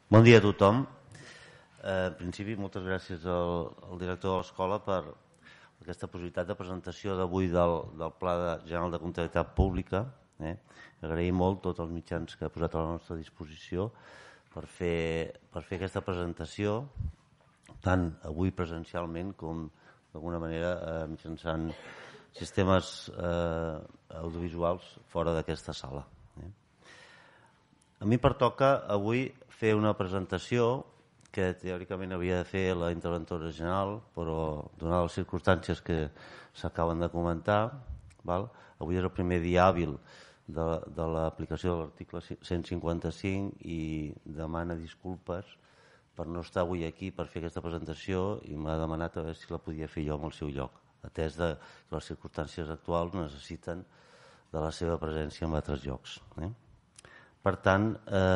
Bon dia a tothom. En principi, moltes gràcies al director de l'escola per aquesta possibilitat de presentació d'avui del Pla General de Comptabilitat Pública. Agraïm molt tots els mitjans que ha posat a la nostra disposició per fer aquesta presentació, tant avui presencialment com d'alguna manera mitjançant sistemes audiovisuals fora d'aquesta sala. A mi pertoca avui fer una presentació que teòricament havia de fer la interventora general, però donades les circumstàncies que s'acaben de comentar, avui és el primer dia hàbil de l'aplicació de l'article 155 i demana disculpes per no estar avui aquí per fer aquesta presentació i m'ha demanat a veure si la podia fer jo en el seu lloc, atès que les circumstàncies actuals necessiten de la seva presència en altres llocs. Per tant,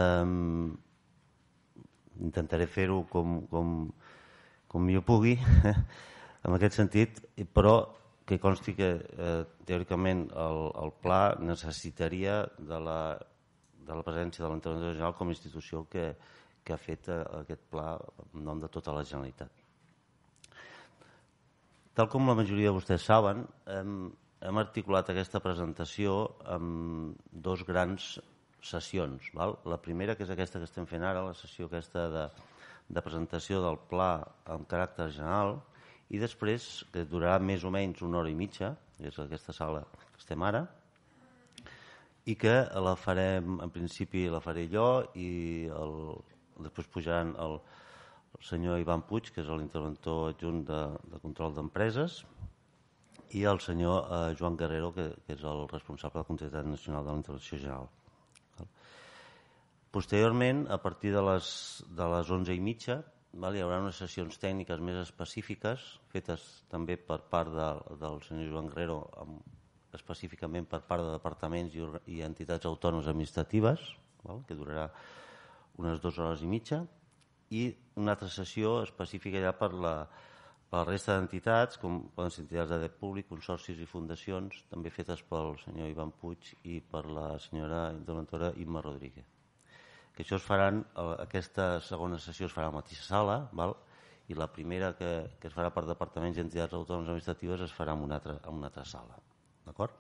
intentaré fer-ho com jo pugui, en aquest sentit, però que consti que teòricament el pla necessitaria de la presència de l'interventor general com a institució que ha fet aquest pla en nom de tota la Generalitat. Tal com la majoria de vostès saben, hem articulat aquesta presentació amb dos grans sessions. La primera, que és aquesta que estem fent ara, la sessió aquesta de presentació del pla amb caràcter general, i després, que durarà més o menys 1 hora i mitja, que és aquesta sala que estem ara, i que la farem, en principi la faré jo, i després pujaran el senyor Ivan Puig, que és l'interventor adjunt de control d'empreses, i el senyor Joan Guerrero, que és el responsable de la Comptabilitat Nacional de la Intervenció General. Posteriorment, a partir de les 11:30, hi haurà unes sessions tècniques més específiques, fetes també per part del senyor Joan Guerrero, específicament per part de departaments i entitats autònomes administratives, que durarà unes 2 hores i mitja, i una altra sessió específica ja per la resta d'entitats, com poden ser entitats de dret públic, consorcis i fundacions, també fetes pel senyor Ivan Puig i per la senyora interventora Imma Rodríguez. Que això es faran, aquesta segona sessió es farà a la mateixa sala, i la primera que es farà per departaments i entitats autònomes administratives es farà en una altra sala. D'acord?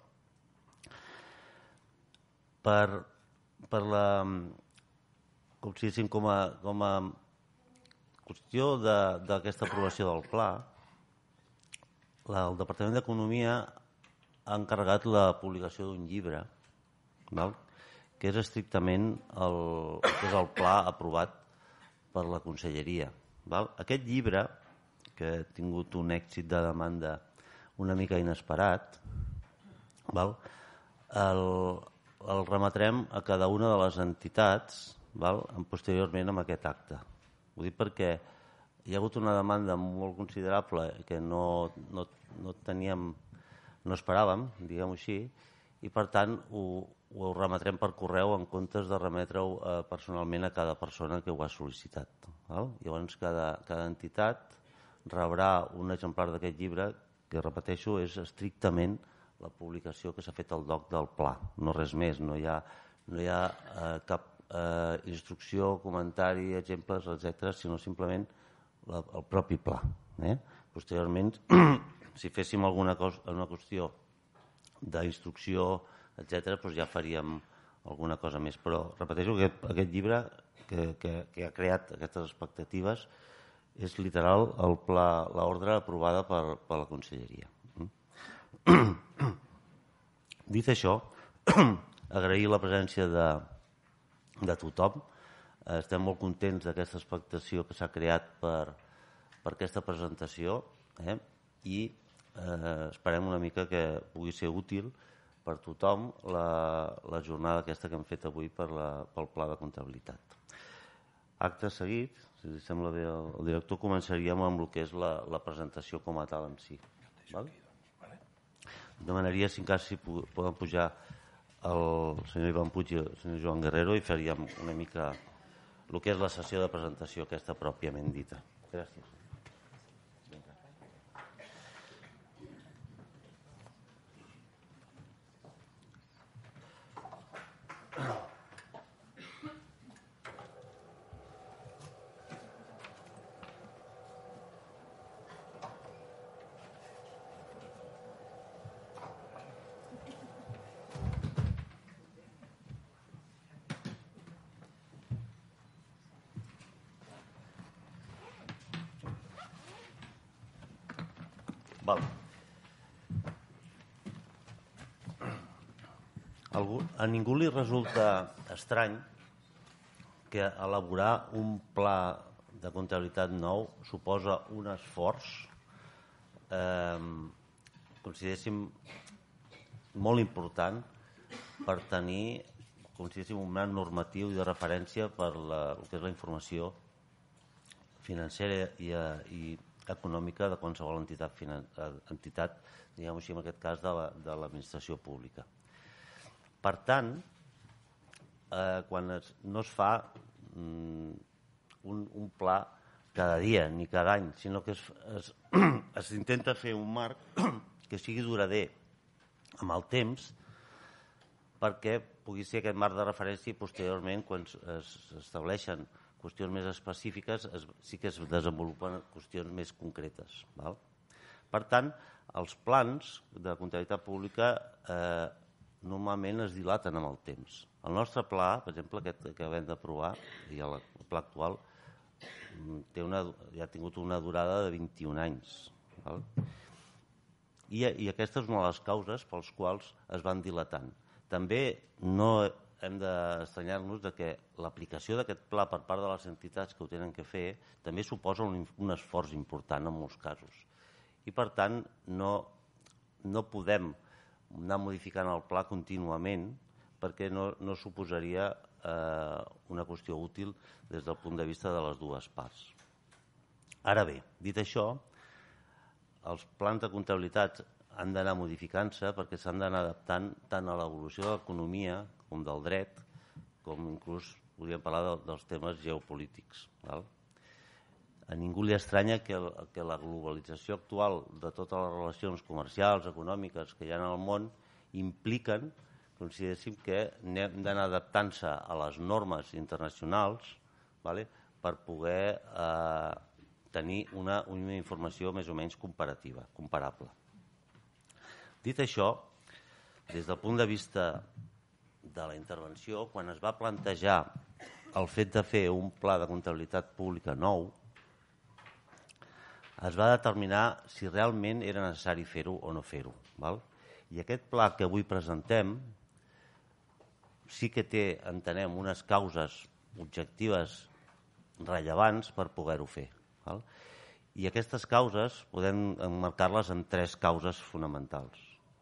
Per la, com a qüestió d'aquesta aprovació del pla, el Departament d'Economia ha encarregat la publicació d'un llibre, que és estrictament el pla aprovat per la Conselleria. Aquest llibre, que ha tingut un èxit de demanda una mica inesperat, el remetrem a cada una de les entitats posteriorment amb aquest acte. Ho dic perquè hi ha hagut una demanda molt considerable que no esperàvem, diguem-ho així, i per tant ho remetrem per correu en comptes de remetre-ho personalment a cada persona que ho ha sol·licitat. Llavors cada entitat rebrà un exemplar d'aquest llibre que, repeteixo, és estrictament la publicació que s'ha fet al DOC del pla, no res més, no hi ha cap instrucció, comentari, exemples, etc., sinó simplement el propi pla. Posteriorment, si féssim alguna qüestió d'instrucció, etc., doncs ja faríem alguna cosa més. Però, repeteixo, aquest llibre que ha creat aquestes expectatives és literal l'ordre aprovada per la Conselleria. Dit això, agrair la presència de tothom. Estem molt contents d'aquesta expectació que s'ha creat per aquesta presentació i esperem una mica que pugui ser útil per tothom la jornada aquesta que hem fet avui pel Pla de Comptabilitat. Acte seguit, si li sembla bé al director, començaríem amb el que és la presentació com a tal en si. Demanaria, si encara si poden pujar el senyor Ivan Puig i el senyor Joan Guerrero, i faríem una mica el que és la sessió de presentació aquesta pròpiament dita. Gràcies. Val. A ningú li resulta estrany que elaborar un pla de comptabilitat nou suposa un esforç, consideréssim, molt important per tenir, consideréssim, un marc normatiu i de referència per el que és la informació financera i econòmica de qualsevol entitat, diguem-ho així, en aquest cas de l'administració pública. Per tant, quan no es fa un pla cada dia ni cada any, sinó que es intenta fer un marc que sigui durader amb el temps perquè pugui ser aquest marc de referència i posteriorment, quan s'estableixen qüestions més específiques, sí que es desenvolupen qüestions més concretes. Per tant, els plans de comptabilitat pública normalment es dilaten amb el temps. El nostre pla, per exemple, aquest que acabem d'aprovar, i el pla actual, ja ha tingut una durada de 21 anys. I aquesta és una de les causes pels quals es van dilatant. També no hem d'estranyar-nos que l'aplicació d'aquest pla per part de les entitats que ho tenen que fer també suposa un esforç important en molts casos. I, per tant, no podem anar modificant el pla contínuament perquè no suposaria una qüestió útil des del punt de vista de les dues parts. Ara bé, dit això, els plans de comptabilitat han d'anar modificant-se perquè s'han d'anar adaptant tant a l'evolució de l'economia com del dret, com inclús podríem parlar dels temes geopolítics. A ningú li estranya que la globalització actual de totes les relacions comercials, econòmiques que hi ha en el món impliquen, consideréssim, que hem d'anar adaptant-se a les normes internacionals per poder tenir una informació més o menys comparable. Dit això, des del punt de vista de la intervenció, quan es va plantejar el fet de fer un pla de comptabilitat pública nou, es va determinar si realment era necessari fer-ho o no fer-ho. I aquest pla que avui presentem sí que té, entenem, unes causes objectives rellevants per poder-ho fer. I aquestes causes podem emmarcar-les en 3 causes fonamentals.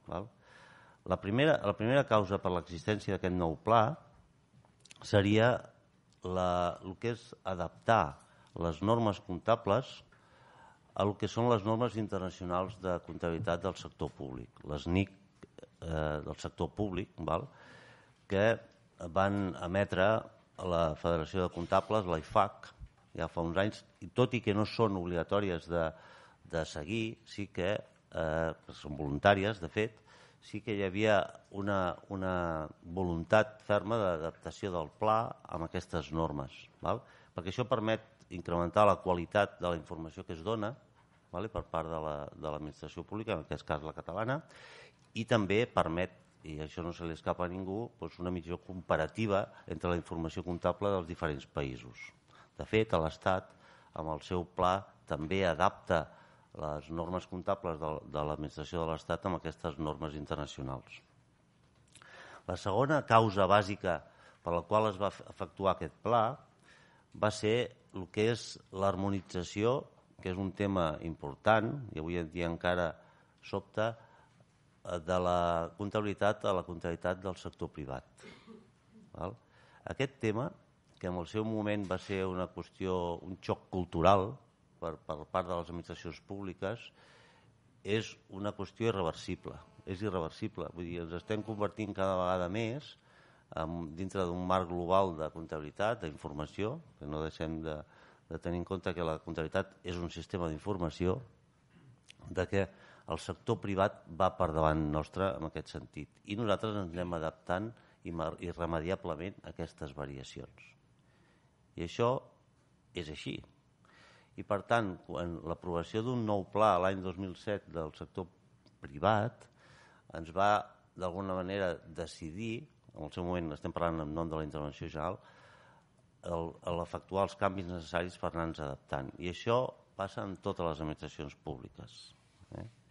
La primera causa per l'existència d'aquest nou pla seria el que és adaptar les normes comptables al que són les normes internacionals de comptabilitat del sector públic, les NIC del sector públic, que van emetre la Federació de Comptables, la IFAC, ja fa uns anys, i tot i que no són obligatòries de seguir, sí que són voluntàries, de fet, sí que hi havia una voluntat ferma d'adaptació del pla amb aquestes normes, perquè això permet incrementar la qualitat de la informació que es dona per part de l'administració pública, en aquest cas la catalana, i també permet, i això no se li escapa a ningú, una millor comparativa entre la informació comptable dels diferents països. De fet, l'Estat, amb el seu pla, també adapta les normes comptables de l'administració de l'Estat amb aquestes normes internacionals. La segona causa bàsica per la qual es va efectuar aquest pla va ser el que és l'harmonització, que és un tema important, i avui en dia encara sobta, de la comptabilitat a la comptabilitat del sector privat. Aquest tema, que en el seu moment va ser una qüestió, un xoc cultural per part de les administracions públiques, és una qüestió irreversible. És irreversible. Vull dir, ens estem convertint cada vegada més dintre d'un marc global de comptabilitat, d'informació, que no deixem de tenir en compte que la comptabilitat és un sistema d'informació, de que el sector privat va per davant nostre en aquest sentit. I nosaltres ens anem adaptant irremediablement a aquestes variacions. I això és així. I, per tant, quan l'aprovació d'un nou pla l'any 2007 del sector privat ens va, d'alguna manera, decidir, en el seu moment estem parlant en nom de la intervenció general, l'efectuar els canvis necessaris per anar-nos adaptant. I això passa en totes les administracions públiques.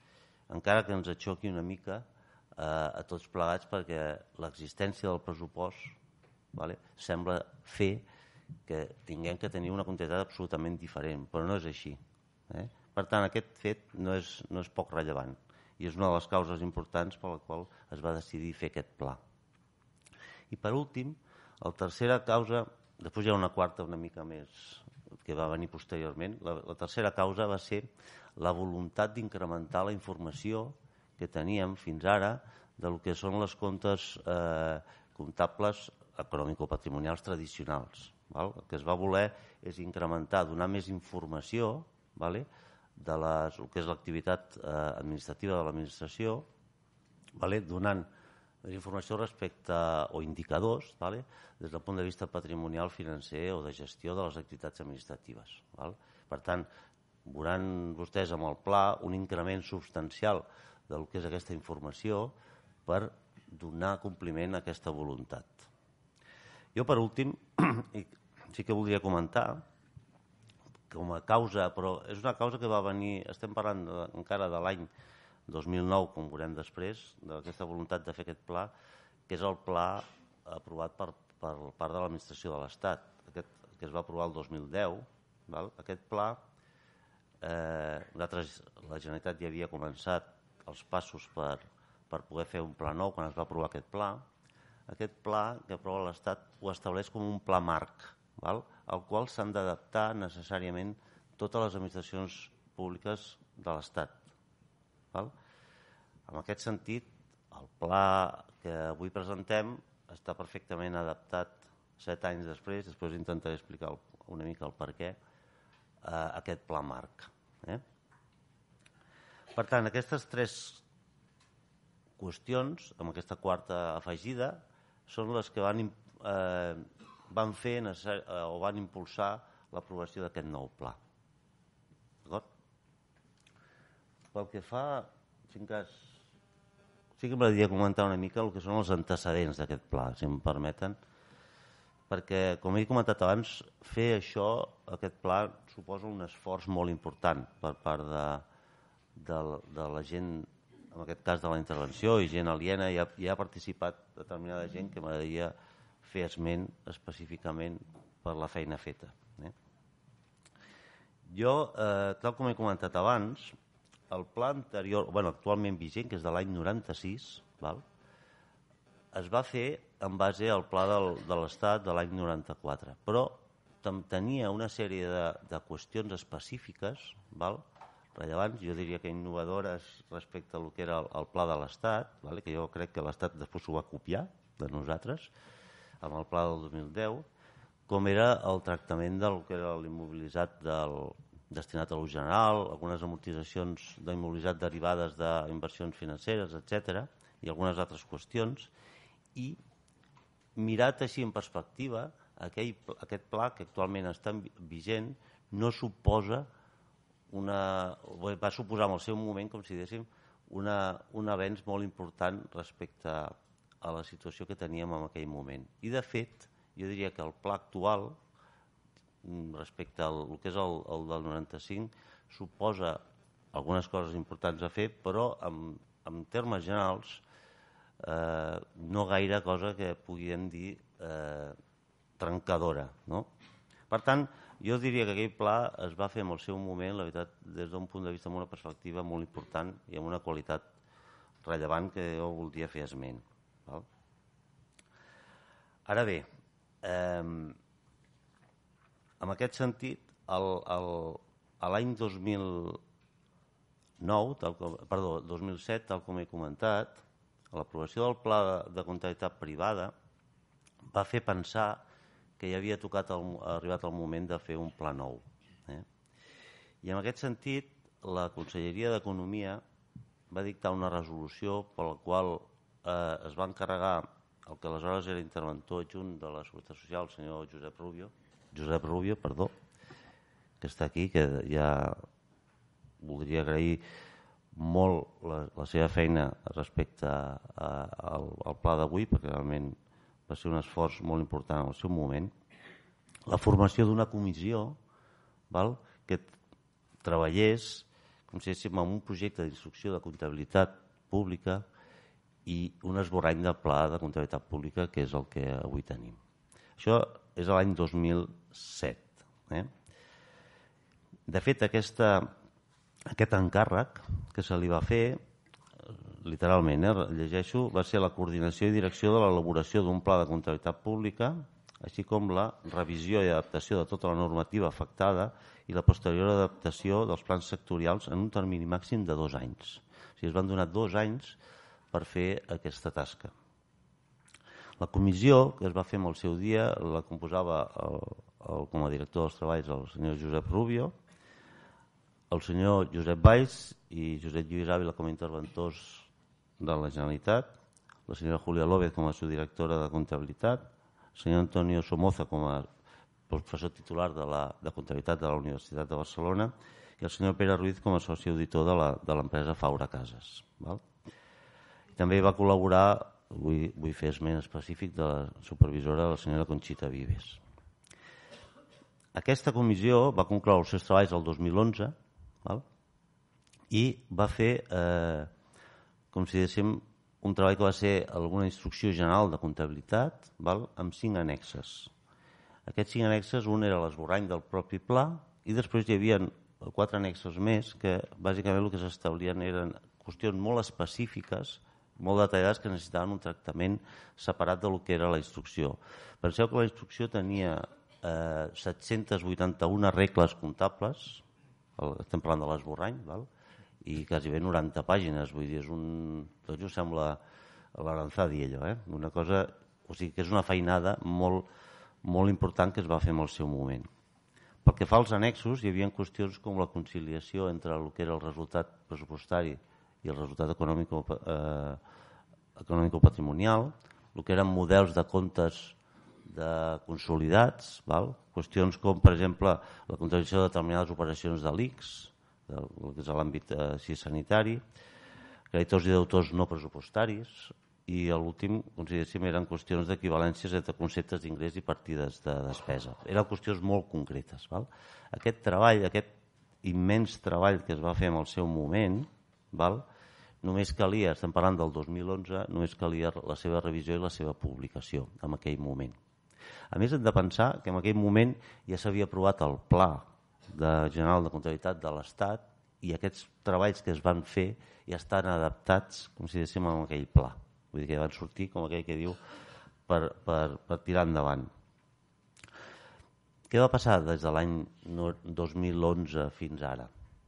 encara que ens aixoqui una mica a tots plegats, perquè l'existència del pressupost sembla fer que tinguem que tenir una quantitat absolutament diferent, però no és així. Per tant, aquest fet no és poc rellevant i és una de les causes importants per la qual es va decidir fer aquest pla. I per últim, la tercera causa, després hi ha una quarta una mica més que va venir posteriorment, la tercera causa va ser la voluntat d'incrementar la informació que teníem fins ara del que són les comptes comptables econòmico-patrimonials tradicionals. El que es va voler és incrementar, donar més informació del que és l'activitat administrativa de l'administració, donant més informació respecte o indicadors des del punt de vista patrimonial, financer o de gestió de les activitats administratives. Per tant, veuran vostès amb el pla un increment substancial del que és aquesta informació per donar compliment a aquesta voluntat. Jo, per últim, sí que voldria comentar com a causa, però és una causa que va venir, estem parlant encara de l'any 2009, com veurem després, d'aquesta voluntat de fer aquest pla, que és el pla aprovat per part de l'administració de l'Estat, que es va aprovar el 2010. Aquest pla, la Generalitat ja havia començat els passos per poder fer un pla nou quan es va aprovar aquest pla. Aquest pla que aprova l'Estat ho estableix com un pla marc, al qual s'han d'adaptar necessàriament totes les administracions públiques de l'Estat. En aquest sentit, el pla que avui presentem està perfectament adaptat 7 anys després intentaré explicar una mica el perquè, a aquest pla marc. Per tant, aquestes 3 qüestions, amb aquesta quarta afegida, són les que van fer o van impulsar l'aprovació d'aquest nou pla. Pel que fa, sí que m'agradaria comentar una mica el que són els antecedents d'aquest pla, si em permeten, perquè, com he comentat abans, fer això, aquest pla, suposa un esforç molt important per part de la gent, en aquest cas de la intervenció, i gent aliena, hi ha participat determinada gent que m'agradaria fer esment específicament per la feina feta. Jo, tal com he comentat abans, el pla anterior, actualment vigent, que és de l'any 96, es va fer en base al pla de l'Estat de l'any 94, però tenia una sèrie de qüestions específiques rellevants, jo diria que innovadores respecte al que era el pla de l'Estat, que jo crec que l'Estat després ho va copiar de nosaltres, amb el pla del 2010, com era el tractament del que era l'immobilitzat destinat a l'ús general, algunes amortitzacions d'immobilitzat derivades d'inversions financeres, etc., i algunes altres qüestions, i mirat així en perspectiva, aquest pla que actualment està vigent no suposa va suposar en el seu moment, com si diguéssim, un avenç molt important respecte a la situació que teníem en aquell moment. I, de fet, jo diria que el pla actual, respecte al que és el del 95, suposa algunes coses importants a fer, però en termes generals no gaire cosa que puguem dir trencadora. Per tant, jo diria que aquell pla es va fer en el seu moment, la veritat, des d'un punt de vista, amb una perspectiva molt important i amb una qualitat rellevant que jo voldria fer esment. Ara bé, en aquest sentit, l'any 2007, tal com he comentat, l'aprovació del Pla de Comptabilitat Privada va fer pensar que ja havia arribat el moment de fer un pla nou. I en aquest sentit, la Conselleria d'Economia va dictar una resolució per la qual es va encarregar el que aleshores era interventor adjunt de la Seguretat Social, el senyor Josep Rubio, que està aquí, que ja voldria agrair molt la seva feina respecte al pla d'avui, perquè realment va ser un esforç molt important en el seu moment, la formació d'una comissió que treballés com si diguéssim, amb un projecte d'instrucció de comptabilitat pública i un esborrany del pla de comptabilitat pública, que és el que avui tenim. Això és l'any 2007. De fet, aquest encàrrec que se li va fer, literalment, llegeixo, va ser la coordinació i direcció de l'elaboració d'un pla de comptabilitat pública, així com la revisió i adaptació de tota la normativa afectada i la posterior adaptació dels plans sectorials en un termini màxim de 2 anys. O sigui, es van donar 2 anys per fer aquesta tasca. La comissió, que es va fer en el seu dia, la composava com a director dels treballs el senyor Josep Rubio, el senyor Josep Valls i Josep Lluís Ávila com a interventors de la Generalitat, la senyora Julia López com a subdirectora de comptabilitat, el senyor Antonio Somoza com a professor titular de comptabilitat de la Universitat de Barcelona i el senyor Pere Ruiz com a soci auditor de l'empresa Faura Cases. També va col·laborar, vull fer esment específic, de la supervisora, la senyora Conxita Vives. Aquesta comissió va concloure els seus treballs el 2011 i va fer, com si diguéssim, un treball que va ser alguna instrucció general de comptabilitat amb 5 annexes. Aquests 5 annexes, un era l'esborrany del propi pla i després hi havia 4 annexes més que bàsicament el que s'establien eren qüestions molt específiques, molt detallades, que necessitaven un tractament separat del que era la instrucció. Penseu que la instrucció tenia 781 regles comptables, estem parlant de l'esborrany, i quasi 90 pàgines, vull dir, tot just sembla l'Aranzadi, allò, una cosa, o sigui que és una feinada molt important que es va fer en el seu moment. Pel que fa als annexos, hi havia qüestions com la conciliació entre el que era el resultat pressupostari i el resultat econòmico-patrimonial, el que eren models de comptes consolidats, qüestions com, per exemple, la comptabilització de determinades operacions de l'ICS, que és l'àmbit sanitari, creditors i deutors no pressupostaris, i l'últim, consideréssim, eren qüestions d'equivalències entre conceptes d'ingrés i partides de despesa. Eren qüestions molt concretes. Aquest treball, aquest immens treball que es va fer en el seu moment, només calia, estem parlant del 2011, només calia la seva revisió i la seva publicació en aquell moment. A més, hem de pensar que en aquell moment ja s'havia aprovat el Pla General de Comptabilitat de l'Estat i aquests treballs que es van fer ja estan adaptats, com si diguéssim, en aquell pla. Vull dir que van sortir, com aquell que diu, per tirar endavant. Què va passar des de l'any 2011 fins ara?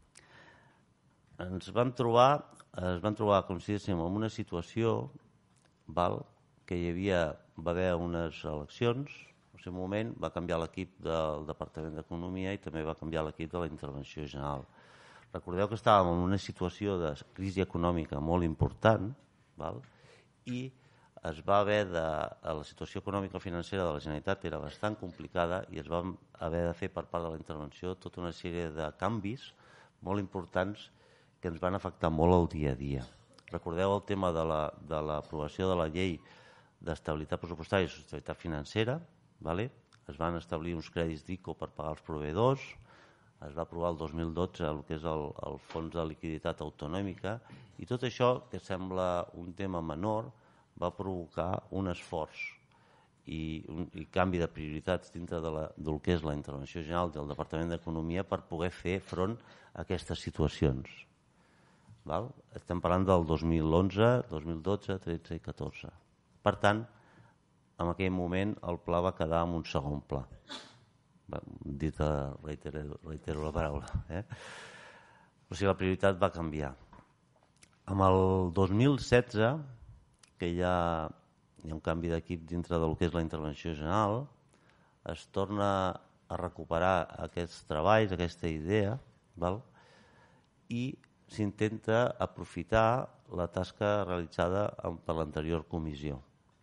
Es van trobar, com si diguéssim, en una situació que va haver unes eleccions. En el moment va canviar l'equip del Departament d'Economia i també va canviar l'equip de la Intervenció General. Recordeu que estàvem en una situació de crisi econòmica molt important i es va haver la situació econòmica financera de la Generalitat era bastant complicada i es va haver de fer per part de la intervenció tota una sèrie de canvis molt importants que ens van afectar molt el dia a dia. Recordeu el tema de l'aprovació de la llei d'estabilitat pressupostària i sostenibilitat financera. Es van establir uns crèdits d'ICO per pagar els proveïdors, es va aprovar el 2012 el que és el Fons de Liquiditat Autonòmica i tot això, que sembla un tema menor, va provocar un esforç i canvi de prioritats dintre del que és la intervenció general del Departament d'Economia per poder fer front a aquestes situacions. Estem parlant del 2011, 2012, 13 i 14. Per tant, en aquell moment el pla va quedar en un segon pla. Reitero la paraula. O sigui, la prioritat va canviar. Amb el 2016, que hi ha un canvi d'equip dintre del que és la intervenció general, es torna a recuperar aquests treballs, aquesta idea, i s'intenta aprofitar la tasca realitzada per l'anterior comissió,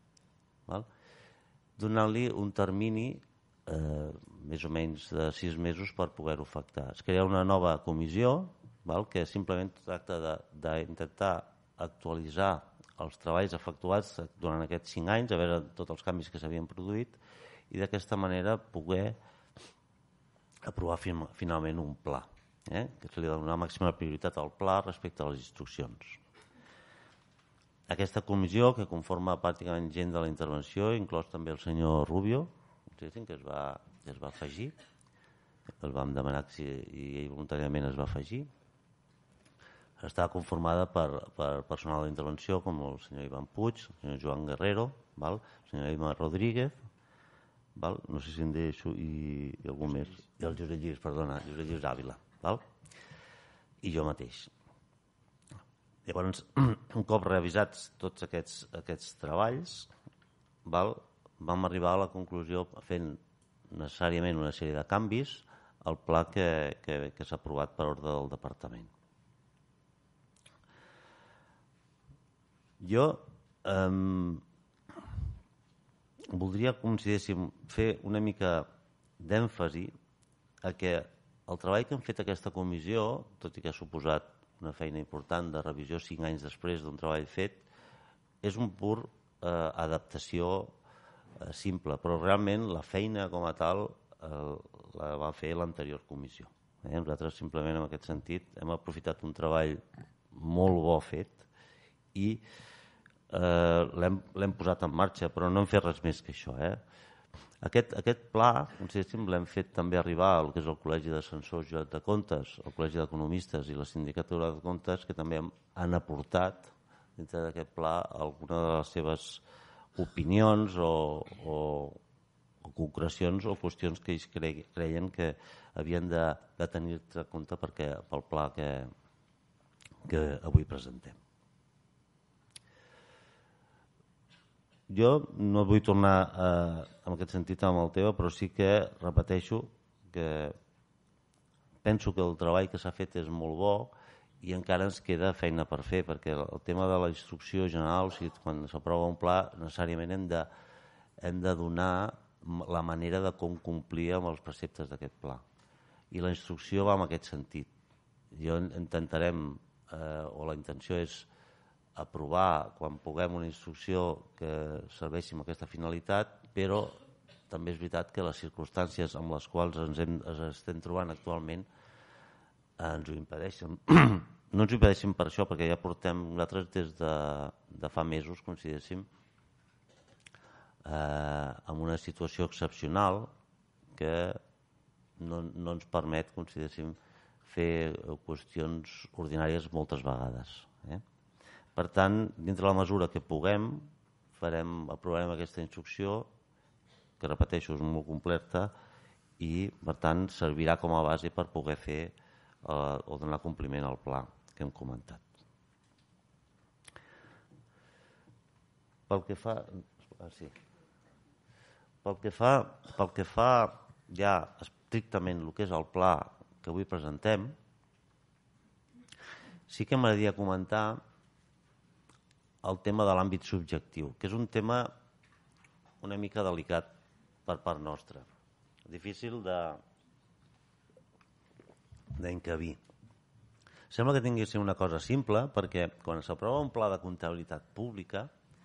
donant-li un termini més o menys de 6 mesos per poder-ho afectar. Es crea una nova comissió que simplement tracta d'intentar actualitzar els treballs efectuats durant aquests 5 anys, a veure tots els canvis que s'havien produït i d'aquesta manera poder aprovar finalment un pla. que se li dona màxima prioritat al pla respecte a les instruccions. Aquesta comissió, que conforma pràcticament gent de la intervenció, inclòs també el senyor Rubio, que es va afegir, el vam demanar i ell voluntàriament es va afegir. Està conformada per personal d'intervenció com el senyor Ivan Puig, el senyor Joan Guerrero, el senyor Ima Rodríguez, no sé si em deixo, i algú més, i el Josep Lluís Ávila, i jo mateix. Llavors, un cop revisats tots aquests treballs, vam arribar a la conclusió, fent necessàriament una sèrie de canvis, al pla que s'ha aprovat per ordre del departament. Jo voldria, com si diguéssim, fer una mica d'èmfasi a que el treball que hem fet aquesta comissió, tot i que ha suposat una feina important de revisió 5 anys després d'un treball fet, és un pur adaptació simple, però realment la feina com a tal la va fer l'anterior comissió. Nosaltres simplement en aquest sentit hem aprofitat un treball molt bo fet i l'hem posat en marxa, però no hem fet res més que això. Aquest pla, l'hem fet també arribar al que és el Col·legi d'Assessors Jurat de Comptes, el Col·legi d'Economistes i la Sindicatura de Comptes, que també han aportat dintre d'aquest pla alguna de les seves opinions o concrecions o qüestions que ells creien que havien de tenir-se en compte pel pla que avui presentem. Jo no vull tornar en aquest sentit amb el tema, però sí que repeteixo que penso que el treball que s'ha fet és molt bo i encara ens queda feina per fer, perquè el tema de la instrucció general, o sigui, quan s'aprova un pla, necessàriament hem de donar la manera de com complir amb els preceptes d'aquest pla. I la instrucció va en aquest sentit. Jo intentarem, o la intenció és aprovar quan puguem una instrucció que serveixi amb aquesta finalitat, però també és veritat que les circumstàncies amb les quals ens estem trobant actualment ens ho impedeixen. No ens ho impedeixen per això, perquè ja portem nosaltres des de fa mesos, com si diguéssim, en una situació excepcional que no ens permet, com si diguéssim, fer qüestions ordinàries moltes vegades. Per tant, dintre la mesura que puguem, aprovarem aquesta instrucció, que repeteixo, és molt completa, i per tant servirà com a base per poder fer o donar compliment al pla que hem comentat. Pel que fa ja estrictament el que és el pla que avui presentem, sí que m'agradaria comentar el tema de l'àmbit subjectiu, que és un tema una mica delicat per part nostra, difícil d'encabir. Sembla que tingui de ser una cosa simple, perquè quan s'aprova un pla de comptabilitat pública,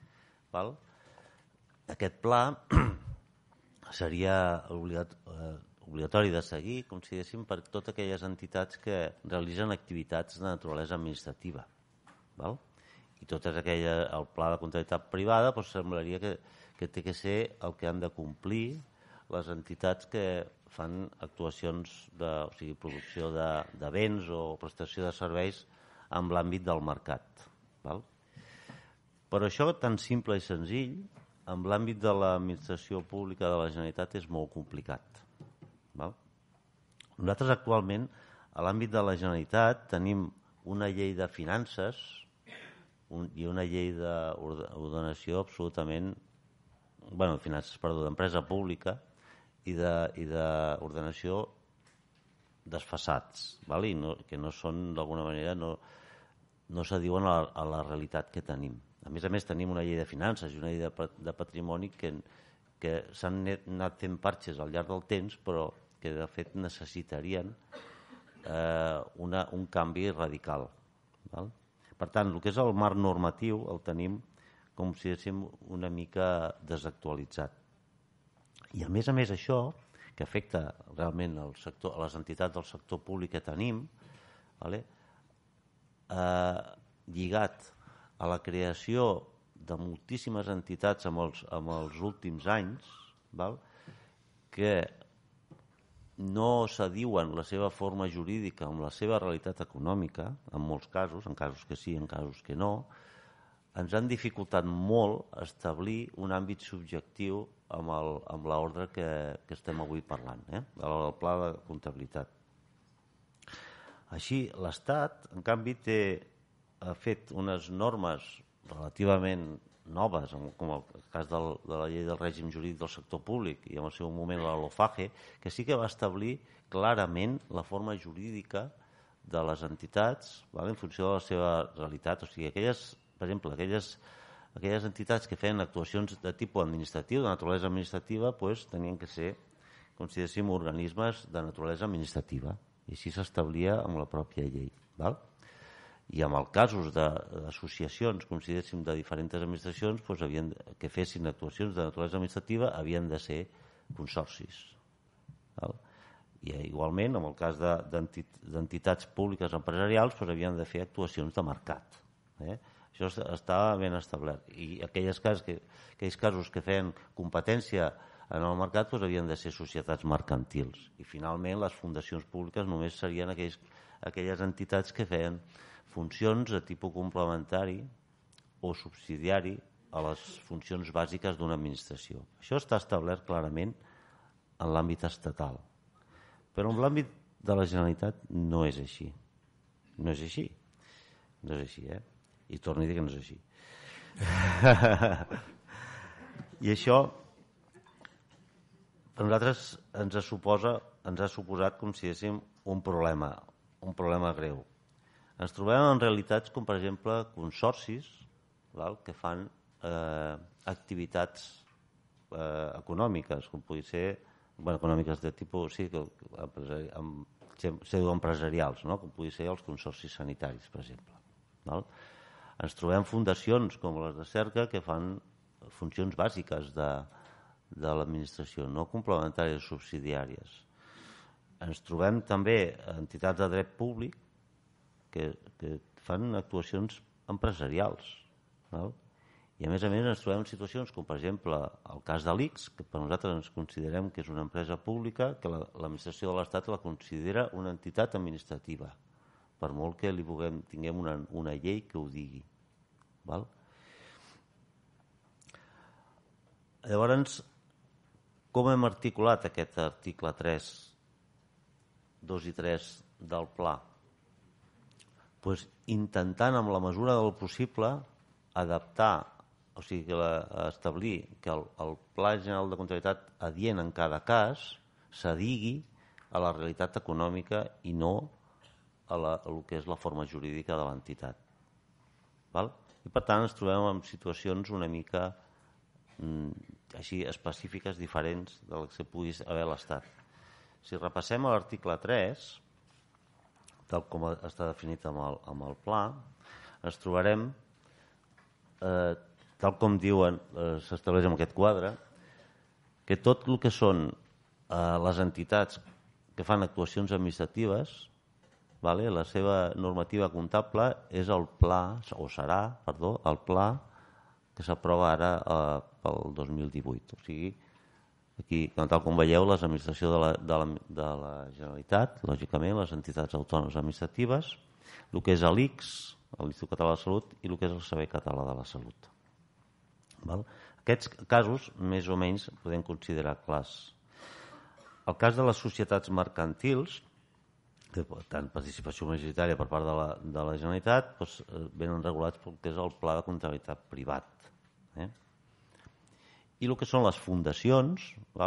aquest pla seria obligatori de seguir, com si diguéssim, per totes aquelles entitats que realitzen activitats de naturalesa administrativa. I el pla de comptabilitat privada semblaria que té que ser el que han de complir les entitats que fan actuacions, o sigui, producció de béns o prestació de serveis en l'àmbit del mercat. Però això, tan simple i senzill, en l'àmbit de l'administració pública de la Generalitat és molt complicat. Nosaltres actualment, a l'àmbit de la Generalitat, tenim una llei de finances i una llei d'ordenació absolutament, d'empresa pública i d'ordenació desfasats, que no són, d'alguna manera, no s'adiuen a la realitat que tenim. A més, tenim una llei de finances i una llei de patrimoni que s'han anat fent parxes al llarg del temps, però que de fet necessitarien un canvi radical. Per tant, el que és el marc normatiu el tenim, com si diguéssim, una mica desactualitzat. I a més això, que afecta realment a les entitats del sector públic que tenim, lligat a la creació de moltíssimes entitats en els últims anys, que no s'adiuen la seva forma jurídica amb la seva realitat econòmica, en molts casos, en casos que sí, en casos que no, ens han dificultat molt establir un àmbit subjectiu amb l'ordre que estem avui parlant, del pla de comptabilitat. Així, l'Estat, en canvi, ha fet unes normes relativament noves, com el cas de la llei del règim jurídic del sector públic i en el seu moment la LOFAGE, que sí que va establir clarament la forma jurídica de les entitats en funció de la seva realitat. O sigui, per exemple, aquelles entitats que feien actuacions de tipus administratiu, de naturalesa administrativa, tenien que ser, consideréssim, organismes de naturalesa administrativa. I així s'establia amb la pròpia llei. I en els casos d'associacions, consideréssim, de diferents administracions que fessin actuacions de naturalesa administrativa havien de ser consorcis. I igualment, en el cas d'entitats públiques empresarials, havien de fer actuacions de mercat. Això estava ben establert. I aquells casos que feien competència en el mercat havien de ser societats mercantils. I finalment, les fundacions públiques només serien aquelles entitats que feien funcions de tipus complementari o subsidiari a les funcions bàsiques d'una administració. Això està establert clarament en l'àmbit estatal. Però en l'àmbit de la Generalitat no és així. No és així. No és així, I torno a dir que no és així. I això per nosaltres ens ha suposat, com si diguéssim, un problema greu. Ens trobem en realitats com, per exemple, consorcis que fan activitats econòmiques, com pugui ser, econòmiques de tipus, sí, pseudoempresarials, com pugui ser els consorcis sanitaris, per exemple. Ens trobem fundacions com les de Cerca que fan funcions bàsiques de l'administració, no complementàries subsidiàries. Ens trobem també entitats de dret públic que fan actuacions empresarials. I a més ens trobem en situacions com, per exemple, el cas de l'ICS, que per nosaltres ens considerem que és una empresa pública, que l'administració de l'Estat la considera una entitat administrativa, per molt que tinguem una llei que ho digui. Llavors, com hem articulat aquest article 3, 2 i 3 del pla? Intentant, en la mesura del possible, adaptar, o sigui, establir que el Pla General de Comptabilitat adient en cada cas s'adigui a la realitat econòmica i no a el que és la forma jurídica de l'entitat. I, per tant, ens trobem en situacions una mica així específiques, diferents del que pugui haver l'Estat. Si repassem l'article 3, tal com està definit amb el pla, ens trobarem, tal com diuen, s'estableix en aquest quadre, que tot el que són les entitats que fan actuacions administratives, la seva normativa comptable és el pla, o serà, perdó, el pla que s'aprova ara pel 2018. O sigui, aquí, tal com veieu, l'administració de la Generalitat, lògicament, les entitats autònomes administratives, el que és l'ICS, l'Institut Català de la Salut, i el que és el Servei Català de la Salut. Aquests casos, més o menys, podem considerar clars. El cas de les societats mercantils, que tant participació majoritària per part de la Generalitat, venen regulats pel que és el Pla de Comptabilitat Privat. I el que són les fundacions,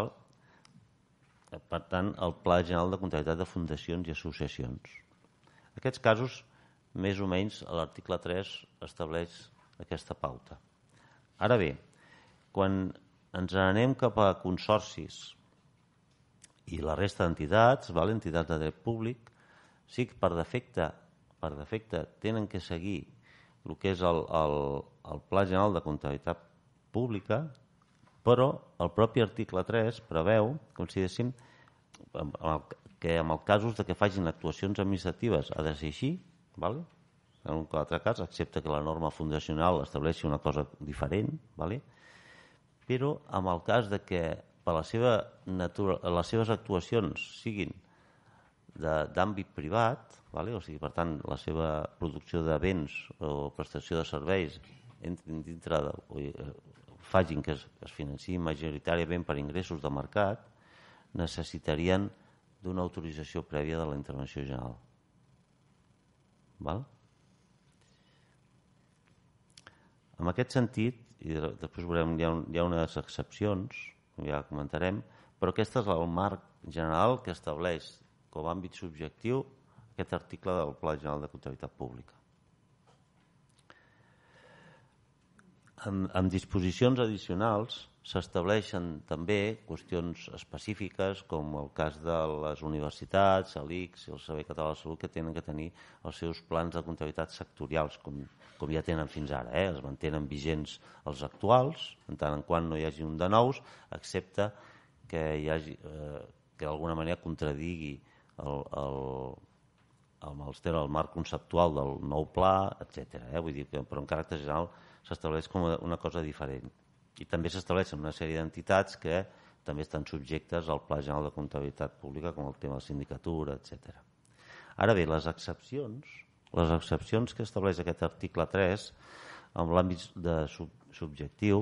per tant, el Pla General de Comptabilitat de Fundacions i Associacions. En aquests casos, més o menys, l'article 3 estableix aquesta pauta. Ara bé, quan ens anem cap a consorcis i la resta d'entitats, entitats de dret públic, sí que per defecte tenen que seguir el que és el Pla General de Comptabilitat Pública, però el propi article 3 preveu, com si diguéssim, que en els casos de que facin actuacions administratives ha de ser així, ¿vale? En un altre cas, excepte que la norma fundacional estableixi una cosa diferent, ¿vale? Però en el cas de que per la seva natura, les seves actuacions siguin d'àmbit privat, ¿vale? O sigui, per tant, la seva producció de béns o prestació de serveis entrin dintre facin que es financiïn majoritàriament per ingressos de mercat, necessitarien d'una autorització prèvia de la intervenció general. Val? En aquest sentit, i després veurem, hi ha unes excepcions, ja comentarem, però aquest és el marc general que estableix com a àmbit subjectiu aquest article del Pla General de Comptabilitat Pública. En disposicions addicionals s'estableixen també qüestions específiques com el cas de les universitats, l'ICS i el Servei Català de la Salut, que tenen que tenir els seus plans de comptabilitat sectorials, com ja tenen fins ara. Es mantenen vigents els actuals, en tant en quant no hi hagi un de nous, excepte que hi hagi que d'alguna manera contradigui el marc conceptual del nou pla, etc. Vull dir que, però en caràcter general s'estableix com una cosa diferent. I també s'estableixen una sèrie d'entitats que també estan subjectes al Pla General de Comptabilitat Pública, com el tema de la sindicatura, etc. Ara bé, les excepcions que estableix aquest article 3 en l'àmbit subjectiu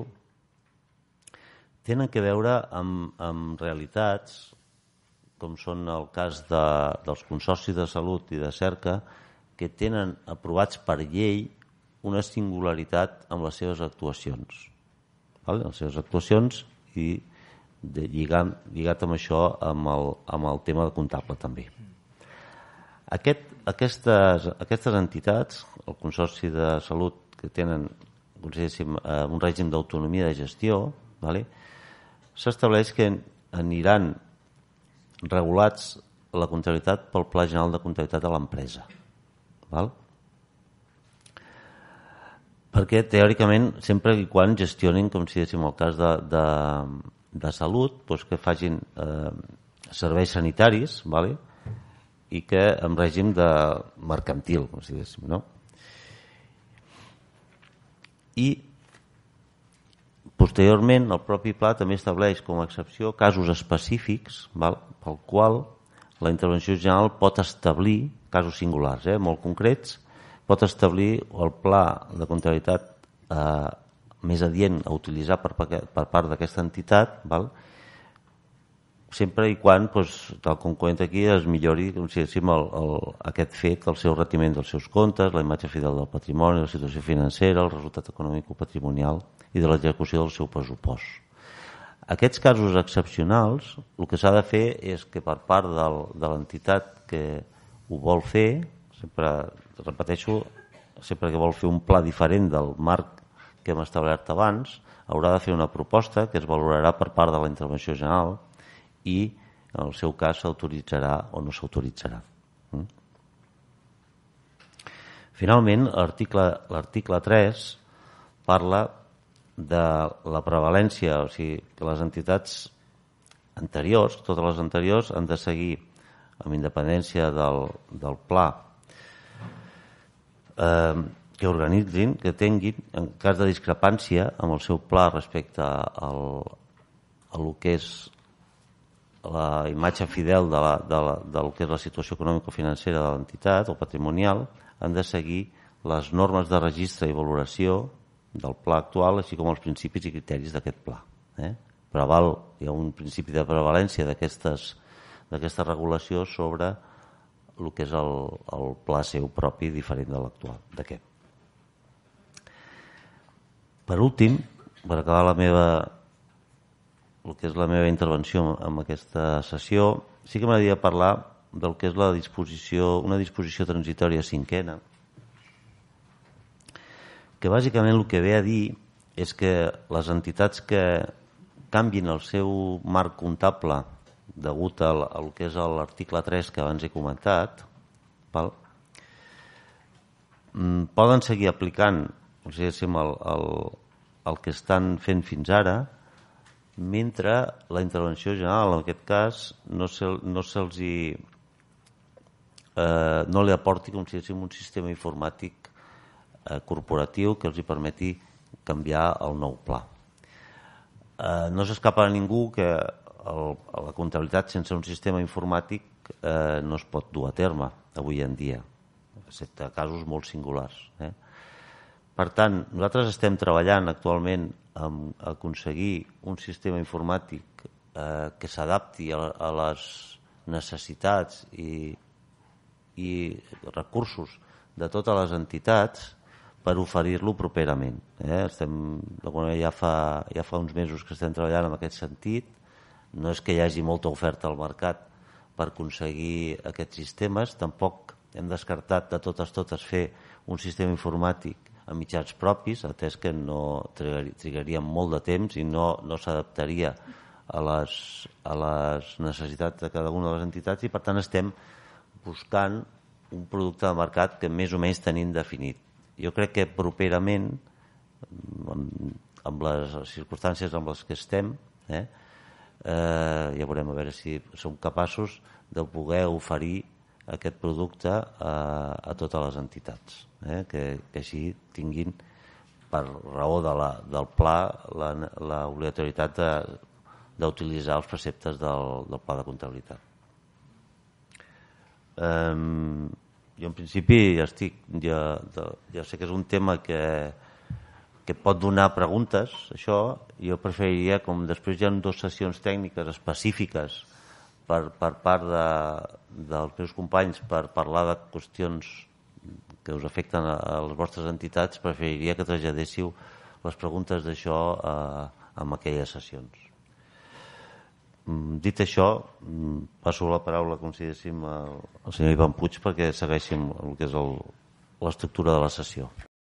tenen que veure amb realitats com són el cas dels consorcis de salut i de cerca, que tenen aprovats per llei una singularitat amb les seves actuacions. Les seves actuacions i lligat amb això amb el tema comptable també. Aquestes entitats, el Consorci de Salut, que tenen un règim d'autonomia de gestió, s'estableix que aniran regulats la comptabilitat pel Pla General de Comptabilitat de l'empresa. Perquè teòricament sempre i quan gestionin, com si diguéssim el cas de salut, que facin serveis sanitaris i que en règim de mercantil, com si diguéssim, no? I posteriorment el propi pla també estableix com a excepció casos específics pel qual la intervenció general pot establir, casos singulars, molt concrets, pot establir el pla de comptabilitat més adient a utilitzar per part d'aquesta entitat, sempre i quan, tal com comenta aquí, es millori aquest fet, el seu retiment dels seus comptes, la imatge fidel del patrimoni, la situació financera, el resultat econòmic o patrimonial i de l'execució del seu pressupost. Aquests casos excepcionals, el que s'ha de fer és que per part de l'entitat que ho vol fer, repeteixo, sempre que vol fer un pla diferent del marc que hem establert abans, haurà de fer una proposta que es valorarà per part de la intervenció general i en el seu cas s'autoritzarà o no s'autoritzarà. Finalment, l'article 3 parla de la prevalència, o sigui, que les entitats anteriors, totes les anteriors, han de seguir amb independència del pla que organitzin, que tinguin, en cas de discrepància amb el seu pla respecte al que és la imatge fidel del que és la situació econòmico-financera de l'entitat o patrimonial, han de seguir les normes de registre i valoració del pla actual, així com els principis i criteris d'aquest pla. Hi ha un principi de prevalència d'aquesta regulació sobre el que és el pla seu propi diferent de l'actual, d'aquest. Per últim, per acabar el que és la meva intervenció en aquesta sessió, sí que m'agradaria parlar del que és una disposició transitòria cinquena, que bàsicament el que ve a dir és que les entitats que canvin el seu marc comptable degut al que és l'article 3 que abans he comentat, poden seguir aplicant el que estan fent fins ara, mentre la intervenció general, en aquest cas, no li aporti, com si diguéssim, un sistema informàtic corporatiu que els hi permeti canviar el nou pla. No s'escapa a ningú que la comptabilitat sense un sistema informàtic no es pot dur a terme avui en dia, excepte casos molt singulars. Per tant, nosaltres estem treballant actualment en aconseguir un sistema informàtic que s'adapti a les necessitats i recursos de totes les entitats per oferir-lo properament. Ja fa uns mesos que estem treballant en aquest sentit. No és que hi hagi molta oferta al mercat per aconseguir aquests sistemes, tampoc hem descartat de totes fer un sistema informàtic amb mitjans propis, atès que no trigaria molt de temps i no s'adaptaria a les necessitats de cada una de les entitats, i per tant estem buscant un producte de mercat que més o menys tenim definit. Jo crec que properament, amb les circumstàncies amb les que estem, ja veurem a veure si som capaços de poder oferir aquest producte a totes les entitats, que així tinguin, per raó del pla, l'obligatorietat d'utilitzar els preceptes del pla de comptabilitat. Jo en principi ja sé que és un tema que pot donar preguntes, això. Jo preferiria, com després hi ha 2 sessions tècniques específiques per part dels meus companys per parlar de qüestions que us afecten a les vostres entitats, preferiria que traslladéssiu les preguntes d'això en aquelles sessions. Dit això, passo la paraula, com si diguéssim, al senyor Ivan Puig perquè segueixin el que és l'estructura de la sessió.